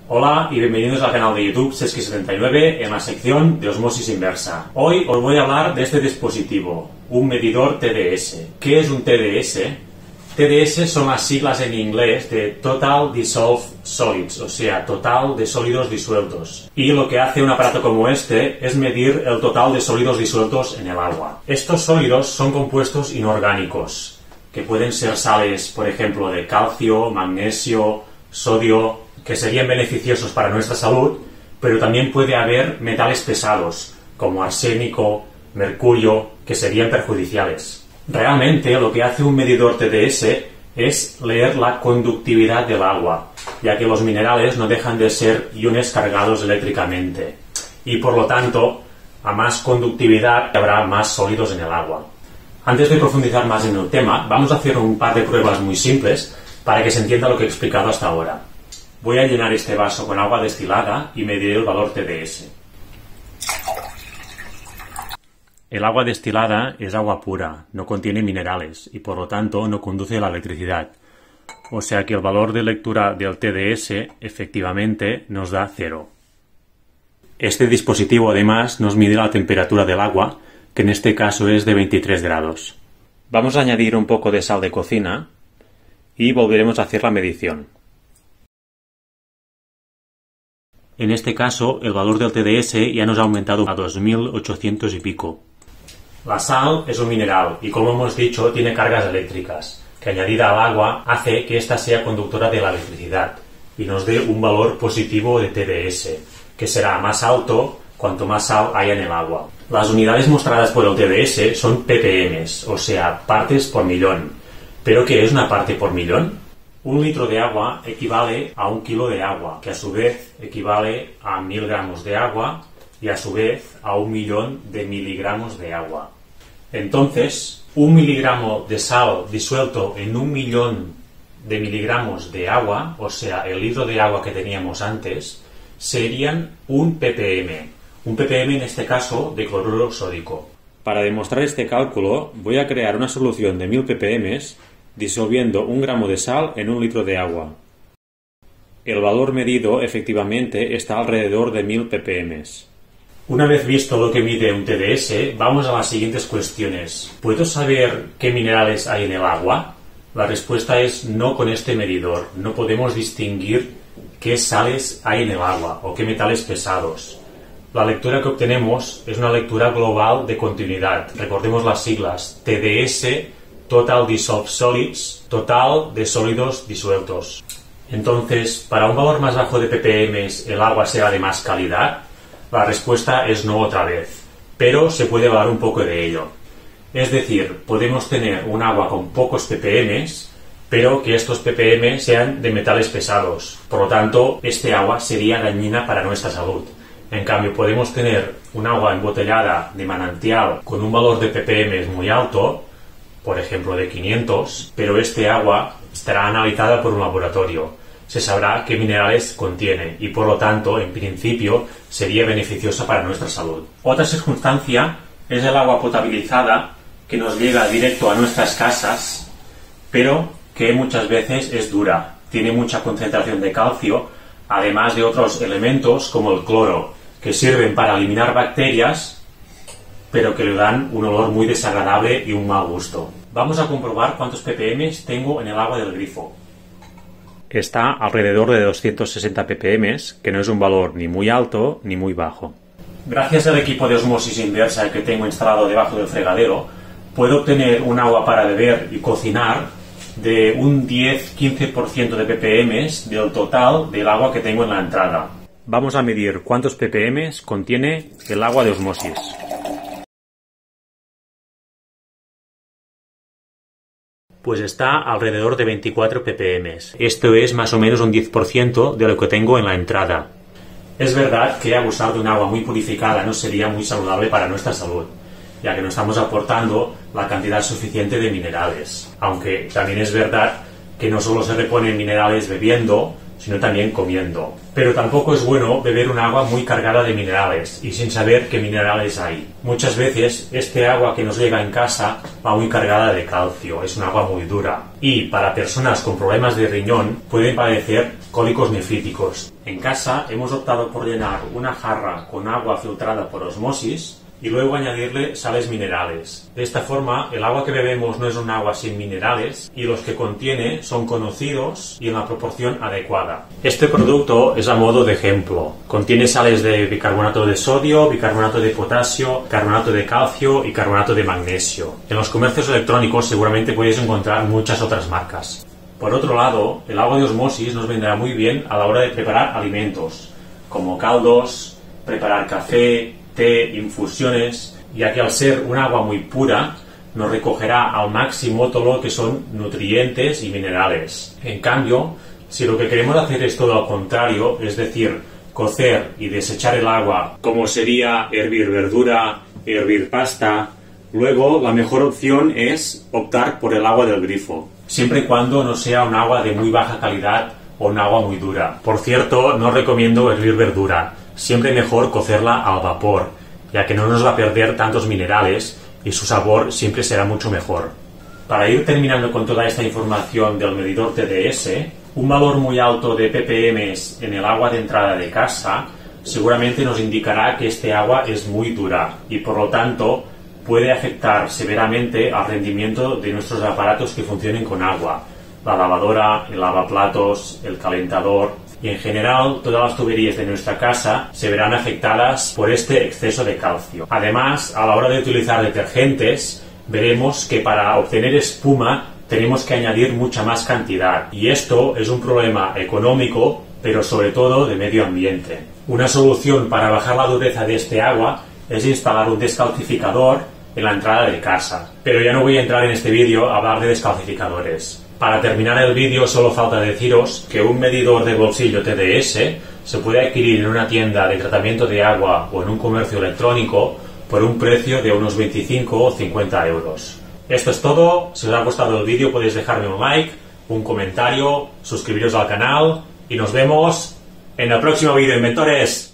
Hola y bienvenidos al canal de YouTube Sesqui79 en la sección de osmosis inversa. Hoy os voy a hablar de este dispositivo, un medidor TDS. ¿Qué es un TDS? TDS son las siglas en inglés de Total Dissolved Solids, o sea, total de sólidos disueltos. Y lo que hace un aparato como este es medir el total de sólidos disueltos en el agua. Estos sólidos son compuestos inorgánicos, que pueden ser sales, por ejemplo, de calcio, magnesio, sodio, que serían beneficiosos para nuestra salud, pero también puede haber metales pesados, como arsénico, mercurio, que serían perjudiciales. Realmente lo que hace un medidor TDS es leer la conductividad del agua, ya que los minerales no dejan de ser iones cargados eléctricamente, y por lo tanto, a más conductividad habrá más sólidos en el agua. Antes de profundizar más en el tema, vamos a hacer un par de pruebas muy simples para que se entienda lo que he explicado hasta ahora. Voy a llenar este vaso con agua destilada y mediré el valor TDS. El agua destilada es agua pura, no contiene minerales y por lo tanto no conduce la electricidad. O sea que el valor de lectura del TDS efectivamente nos da 0. Este dispositivo además nos mide la temperatura del agua, que en este caso es de 23 grados. Vamos a añadir un poco de sal de cocina y volveremos a hacer la medición. En este caso, el valor del TDS ya nos ha aumentado a 2800 y pico. La sal es un mineral y, como hemos dicho, tiene cargas eléctricas, que añadida al agua hace que ésta sea conductora de la electricidad y nos dé un valor positivo de TDS, que será más alto cuanto más sal haya en el agua. Las unidades mostradas por el TDS son ppm, o sea, partes por millón. ¿Pero qué es una parte por millón? Un litro de agua equivale a 1 kilo de agua, que a su vez equivale a 1000 gramos de agua y a su vez a 1 millón de miligramos de agua. Entonces, 1 miligramo de sal disuelto en 1 millón de miligramos de agua, o sea, el litro de agua que teníamos antes, serían 1 ppm. Un ppm en este caso de cloruro sódico. Para demostrar este cálculo, voy a crear una solución de 1000 ppm disolviendo 1 gramo de sal en 1 litro de agua. El valor medido efectivamente está alrededor de 1000 ppm. Una vez visto lo que mide un TDS, vamos a las siguientes cuestiones. ¿Puedo saber qué minerales hay en el agua? La respuesta es no con este medidor. No podemos distinguir qué sales hay en el agua o qué metales pesados. La lectura que obtenemos es una lectura global de continuidad. Recordemos las siglas TDS, Total Dissolved Solids, total de sólidos disueltos. Entonces, ¿para un valor más bajo de ppm el agua será de más calidad? La respuesta es no otra vez, pero se puede hablar un poco de ello. Es decir, podemos tener un agua con pocos ppm, pero que estos ppm sean de metales pesados. Por lo tanto, este agua sería dañina para nuestra salud. En cambio, podemos tener un agua embotellada de manantial con un valor de ppm muy alto, por ejemplo de 500, pero este agua estará analizada por un laboratorio. Se sabrá qué minerales contiene y por lo tanto, en principio, sería beneficiosa para nuestra salud. Otra circunstancia es el agua potabilizada que nos llega directo a nuestras casas, pero que muchas veces es dura, tiene mucha concentración de calcio, además de otros elementos como el cloro, que sirven para eliminar bacterias, pero que le dan un olor muy desagradable y un mal gusto. Vamos a comprobar cuántos ppm tengo en el agua del grifo. Está alrededor de 260 ppm, que no es un valor ni muy alto ni muy bajo. Gracias al equipo de osmosis inversa que tengo instalado debajo del fregadero, puedo obtener un agua para beber y cocinar de un 10-15% de ppm del total del agua que tengo en la entrada. Vamos a medir cuántos ppm contiene el agua de osmosis. Pues está alrededor de 24 ppm. Esto es más o menos un 10% de lo que tengo en la entrada. Es verdad que abusar de un agua muy purificada no sería muy saludable para nuestra salud, ya que no estamos aportando la cantidad suficiente de minerales. Aunque también es verdad que no solo se reponen minerales bebiendo, sino también comiendo. Pero tampoco es bueno beber un agua muy cargada de minerales y sin saber qué minerales hay. Muchas veces este agua que nos llega en casa va muy cargada de calcio, es un agua muy dura. Y para personas con problemas de riñón pueden padecer cólicos nefríticos. En casa hemos optado por llenar una jarra con agua filtrada por osmosis y luego añadirle sales minerales. De esta forma, el agua que bebemos no es un agua sin minerales y los que contiene son conocidos y en la proporción adecuada. Este producto es a modo de ejemplo. Contiene sales de bicarbonato de sodio, bicarbonato de potasio, carbonato de calcio y carbonato de magnesio. En los comercios electrónicos seguramente podéis encontrar muchas otras marcas. Por otro lado, el agua de osmosis nos vendrá muy bien a la hora de preparar alimentos, como caldos, preparar café, té, infusiones, ya que al ser un agua muy pura nos recogerá al máximo todo lo que son nutrientes y minerales. En cambio, si lo que queremos hacer es todo al contrario, es decir, cocer y desechar el agua, como sería hervir verdura, hervir pasta, luego la mejor opción es optar por el agua del grifo, siempre y cuando no sea un agua de muy baja calidad o un agua muy dura. Por cierto, no recomiendo hervir verdura. Siempre mejor cocerla al vapor, ya que no nos va a perder tantos minerales y su sabor siempre será mucho mejor. Para ir terminando con toda esta información del medidor TDS, un valor muy alto de ppm en el agua de entrada de casa seguramente nos indicará que este agua es muy dura y por lo tanto puede afectar severamente al rendimiento de nuestros aparatos que funcionen con agua, la lavadora, el lavaplatos, el calentador. Y en general todas las tuberías de nuestra casa se verán afectadas por este exceso de calcio. Además, a la hora de utilizar detergentes, veremos que para obtener espuma tenemos que añadir mucha más cantidad. Y esto es un problema económico, pero sobre todo de medio ambiente. Una solución para bajar la dureza de este agua es instalar un descalcificador en la entrada de casa. Pero ya no voy a entrar en este vídeo a hablar de descalcificadores. Para terminar el vídeo solo falta deciros que un medidor de bolsillo TDS se puede adquirir en una tienda de tratamiento de agua o en un comercio electrónico por un precio de unos 25 o 50 euros. Esto es todo. Si os ha gustado el vídeo podéis dejarme un like, un comentario, suscribiros al canal y nos vemos en el próximo vídeo, inventores.